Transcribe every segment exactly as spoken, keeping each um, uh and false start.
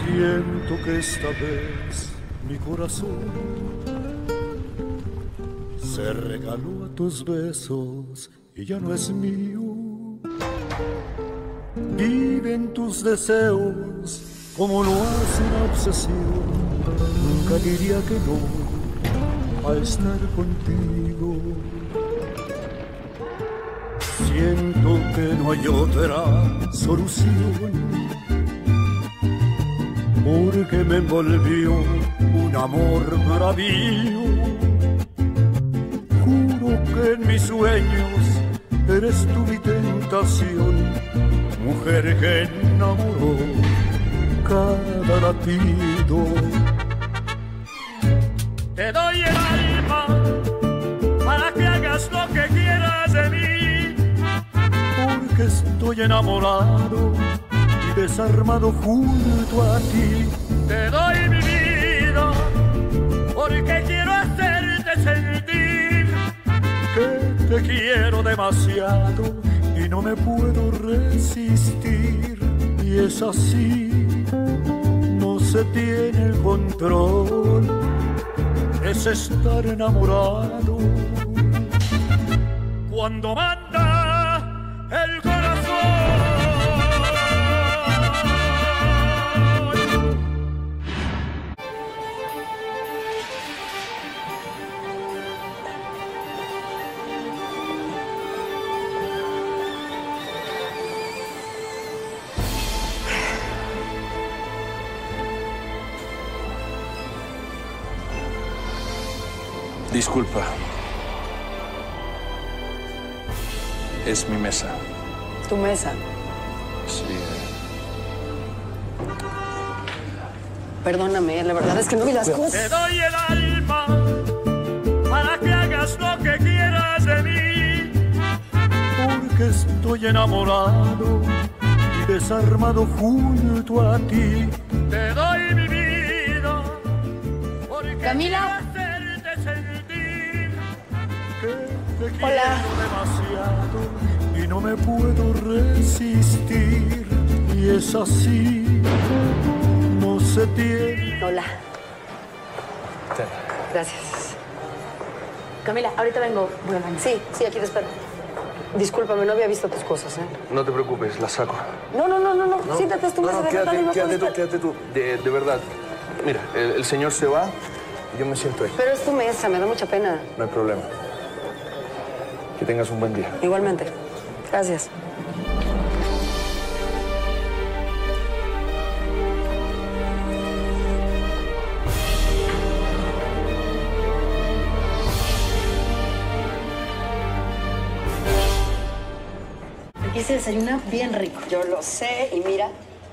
Siento que esta vez mi corazón se regaló a tus besos y ya no es mío. Vive en tus deseos como lo hace una obsesión. Nunca diría que no a estar contigo. Siento que no hay otra solución, porque me envolvió un amor bravío. Juro que en mis sueños eres tú mi tentación, mujer que enamoró cada latido. Te doy el alma para que hagas lo que quieras de mí, porque estoy enamorado y desarmado junto a ti. Te doy mi vida porque quiero hacerte sentir que te quiero demasiado y no me puedo resistir. Y es así, no se tiene el control, es estar enamorado cuando manda el corazón. Disculpa. Es mi mesa. ¿Tu mesa? Sí. Perdóname, la verdad es que no vi las cosas. Te doy el alma para que hagas lo que quieras de mí, porque estoy enamorado y desarmado junto a ti. Te doy mi vida porque Camila. Hola. Demasiado y no me puedo resistir. Y es así, no se tiene. Hola. Gracias. Camila, ahorita vengo. Voy al baño. Sí, sí, aquí te espero. Discúlpame, no había visto tus cosas, ¿eh? No te preocupes, las saco. No, no, no, no, no. ¿No? Siéntate, es tu mesa. No, no, de quédate, verdad, no quédate tú, puedes- quédate tú. De, de verdad. Mira, el, el señor se va y yo me siento ahí. Pero es tu mesa, me da mucha pena. No hay problema. Que tengas un buen día. Igualmente. Gracias. Aquí se desayuna bien rico. Yo lo sé, y mira.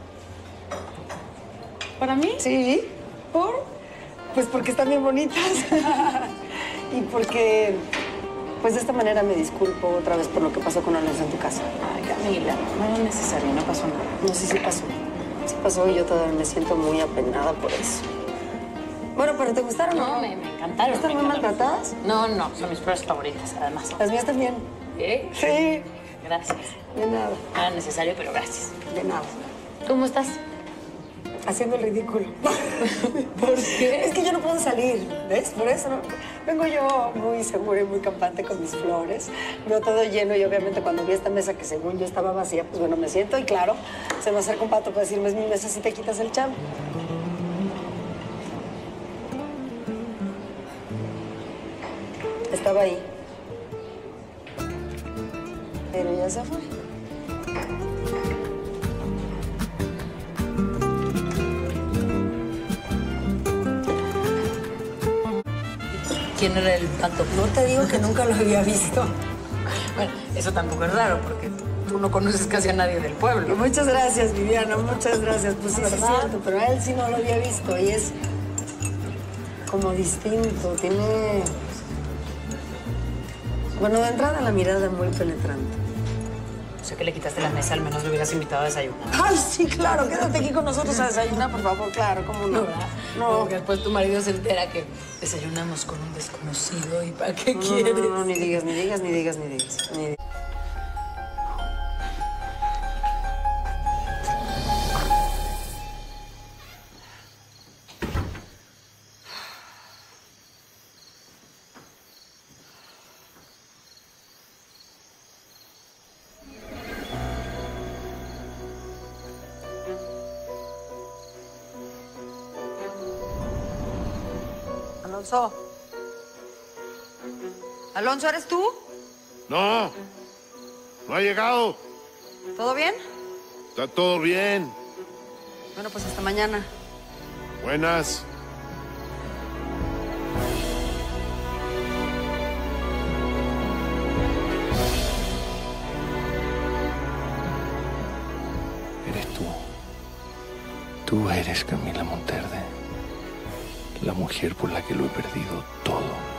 ¿Para mí? Sí. ¿Por? Pues porque están bien bonitas. Y porque, pues de esta manera me disculpo otra vez por lo que pasó con Alonso en tu casa. Ay, Camila, no era necesario, no pasó nada. No, sí, sí pasó. Sí pasó y yo todavía me siento muy apenada por eso. Bueno, ¿pero te gustaron o No, no? me, me encantaron. ¿Están me muy encantaron. maltratadas? No, no, son mis flores favoritas, además. Las mías también. ¿Eh? Sí. Gracias. De nada, No era necesario, pero gracias. de nada. ¿Cómo estás? Haciendo el ridículo. ¿Por qué? Es que yo no puedo salir, ¿ves? Por eso no. Vengo yo muy segura y muy campante con mis flores. Veo todo lleno y obviamente cuando vi esta mesa que según yo estaba vacía, pues bueno, me siento y claro, se me acerca un pato para decirme, es mi mesa si te quitas el cham. Estaba ahí. Pero ya se fue. ¿Quién era el pato? No te digo que nunca lo había visto. Bueno, eso tampoco es raro, porque tú no conoces casi a nadie del pueblo. Muchas gracias, Viviana, muchas gracias. Pues sí, sí es ¿Verdad? cierto, pero a él sí no lo había visto y es como distinto, tiene... Bueno, de entrada la mirada muy penetrante. O sea que le quitaste la mesa, al menos lo hubieras invitado a desayunar. Ay, sí, claro, quédate aquí con nosotros a desayunar, por favor, claro, ¿cómo no? No, ¿verdad? No. Porque después tu marido se entera que desayunamos con un desconocido y ¿para qué No, quieres? no, no, no, ni digas, ni digas, ni digas, ni digas. Ni digas. Alonso. Alonso, ¿eres tú? No, no ha llegado. ¿Todo bien? Está todo bien. Bueno, pues hasta mañana. Buenas. Eres tú. Tú eres Camila Monterde, la mujer por la que lo he perdido todo.